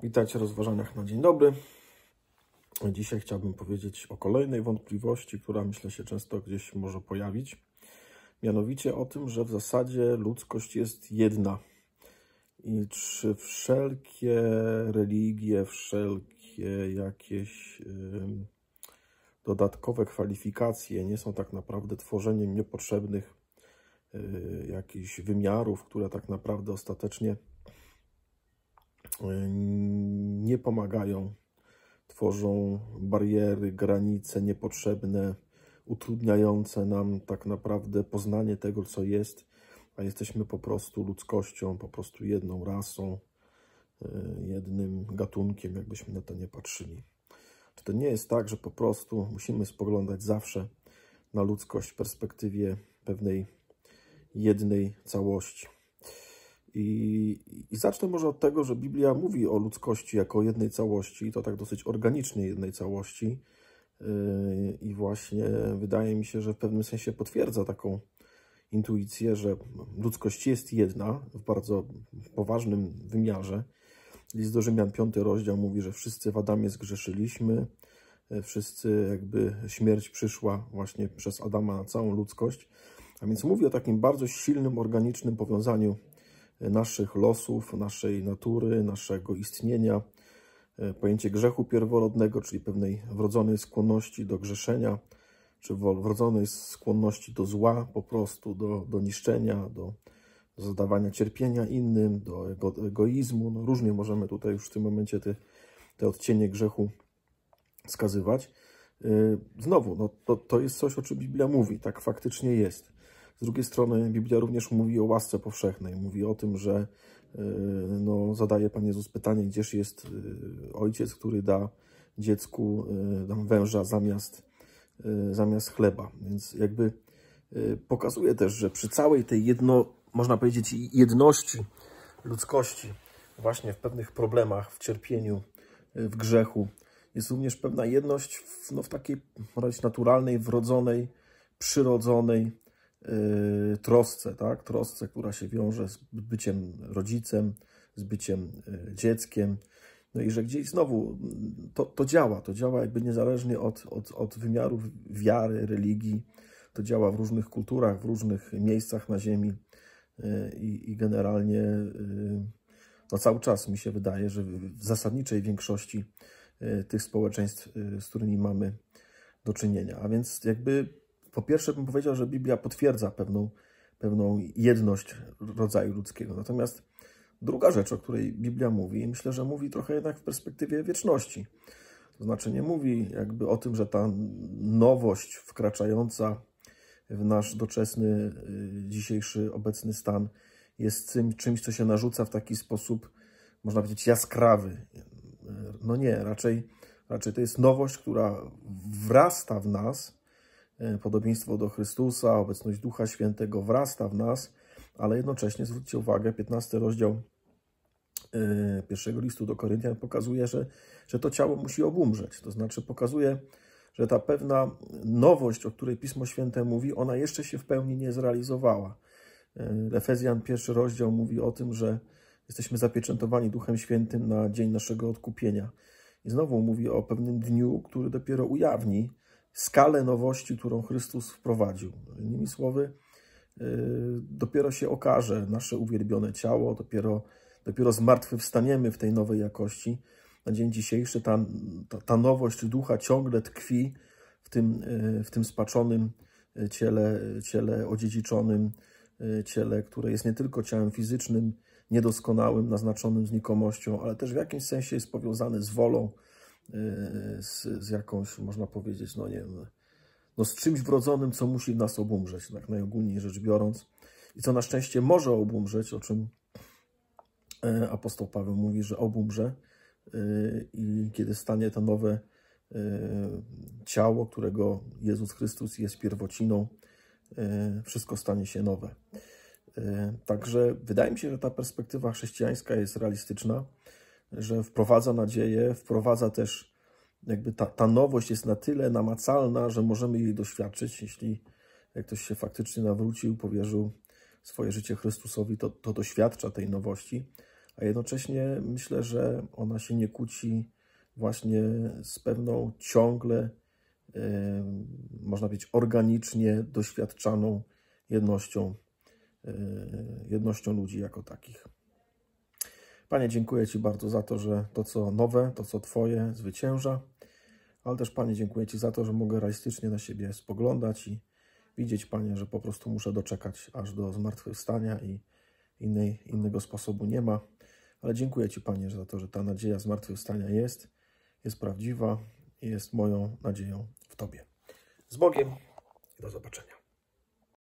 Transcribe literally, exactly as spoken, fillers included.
Witajcie w rozważaniach na dzień dobry. Dzisiaj chciałbym powiedzieć o kolejnej wątpliwości, która myślę się często gdzieś może pojawić. Mianowicie o tym, że w zasadzie ludzkość jest jedna. I czy wszelkie religie, wszelkie jakieś yy, dodatkowe kwalifikacje nie są tak naprawdę tworzeniem niepotrzebnych yy, jakichś wymiarów, które tak naprawdę ostatecznie nie pomagają, tworzą bariery, granice niepotrzebne, utrudniające nam tak naprawdę poznanie tego, co jest, a jesteśmy po prostu ludzkością, po prostu jedną rasą, jednym gatunkiem, jakbyśmy na to nie patrzyli. Czy to nie jest tak, że po prostu musimy spoglądać zawsze na ludzkość w perspektywie pewnej jednej całości? I, I zacznę może od tego, że Biblia mówi o ludzkości jako jednej całości, i to tak dosyć organicznie jednej całości. Yy, I właśnie wydaje mi się, że w pewnym sensie potwierdza taką intuicję, że ludzkość jest jedna w bardzo poważnym wymiarze. List do Rzymian, piąty rozdział mówi, że wszyscy w Adamie zgrzeszyliśmy, wszyscy jakby śmierć przyszła właśnie przez Adama na całą ludzkość. A więc mówi o takim bardzo silnym, organicznym powiązaniu naszych losów, naszej natury, naszego istnienia, pojęcie grzechu pierworodnego, czyli pewnej wrodzonej skłonności do grzeszenia, czy wrodzonej skłonności do zła, po prostu do, do niszczenia, do, do zadawania cierpienia innym, do ego, egoizmu. No, różnie możemy tutaj już w tym momencie te, te odcienie grzechu wskazywać. Znowu, no, to, to jest coś, o czym Biblia mówi, tak faktycznie jest. Z drugiej strony Biblia również mówi o łasce powszechnej. Mówi o tym, że no, zadaje Pan Jezus pytanie, gdzież jest ojciec, który da dziecku dam węża zamiast, zamiast chleba. Więc jakby pokazuje też, że przy całej tej jedno, można powiedzieć, jedności ludzkości, właśnie w pewnych problemach, w cierpieniu, w grzechu, jest również pewna jedność w, no, w takiej, można powiedzieć, naturalnej, wrodzonej, przyrodzonej Yy, trosce, tak? Trosce, która się wiąże z byciem rodzicem, z byciem yy, dzieckiem. No i że gdzieś znowu to, to działa, to działa jakby niezależnie od, od, od wymiarów wiary, religii. To działa w różnych kulturach, w różnych miejscach na ziemi yy, i generalnie yy, no cały czas mi się wydaje, że w zasadniczej większości yy, tych społeczeństw, yy, z którymi mamy do czynienia. A więc jakby po pierwsze bym powiedział, że Biblia potwierdza pewną, pewną jedność rodzaju ludzkiego. Natomiast druga rzecz, o której Biblia mówi, myślę, że mówi trochę jednak w perspektywie wieczności. To znaczy nie mówi jakby o tym, że ta nowość wkraczająca w nasz doczesny, dzisiejszy, obecny stan jest czymś, co się narzuca w taki sposób, można powiedzieć, jaskrawy. No nie, raczej, raczej to jest nowość, która wrasta w nas. Podobieństwo do Chrystusa, obecność Ducha Świętego wrasta w nas, ale jednocześnie, zwróćcie uwagę, piętnasty rozdział pierwszego listu do Koryntian pokazuje, że, że to ciało musi obumrzeć. To znaczy pokazuje, że ta pewna nowość, o której Pismo Święte mówi, ona jeszcze się w pełni nie zrealizowała. Efezjan, pierwszy rozdział mówi o tym, że jesteśmy zapieczętowani Duchem Świętym na dzień naszego odkupienia. I znowu mówi o pewnym dniu, który dopiero ujawni skalę nowości, którą Chrystus wprowadził. Innymi słowy, yy, dopiero się okaże nasze uwielbione ciało, dopiero, dopiero zmartwychwstaniemy w tej nowej jakości. Na dzień dzisiejszy ta, ta, ta nowość ducha ciągle tkwi w tym, yy, w tym spaczonym ciele, ciele odziedziczonym, yy, ciele, które jest nie tylko ciałem fizycznym, niedoskonałym, naznaczonym znikomością, ale też w jakimś sensie jest powiązane z wolą, Z, z jakąś, można powiedzieć, no nie wiem, no z czymś wrodzonym, co musi nas obumrzeć, tak najogólniej rzecz biorąc. I co na szczęście może obumrzeć, o czym apostoł Paweł mówi, że obumrze i kiedy stanie to nowe ciało, którego Jezus Chrystus jest pierwociną, wszystko stanie się nowe. Także wydaje mi się, że ta perspektywa chrześcijańska jest realistyczna, że wprowadza nadzieję, wprowadza też jakby ta, ta nowość jest na tyle namacalna, że możemy jej doświadczyć. Jeśli jak ktoś się faktycznie nawrócił, powierzył swoje życie Chrystusowi, to, to doświadcza tej nowości. a jednocześnie myślę, że ona się nie kłóci właśnie z pewną ciągle, yy, można powiedzieć, organicznie doświadczaną jednością, yy, jednością ludzi jako takich. Panie, dziękuję Ci bardzo za to, że to, co nowe, to, co Twoje, zwycięża, ale też, Panie, dziękuję Ci za to, że mogę realistycznie na siebie spoglądać i widzieć, Panie, że po prostu muszę doczekać aż do zmartwychwstania i innej, innego sposobu nie ma. Ale dziękuję Ci, Panie, za to, że ta nadzieja zmartwychwstania jest, jest prawdziwa i jest moją nadzieją w Tobie. Z Bogiem i do zobaczenia.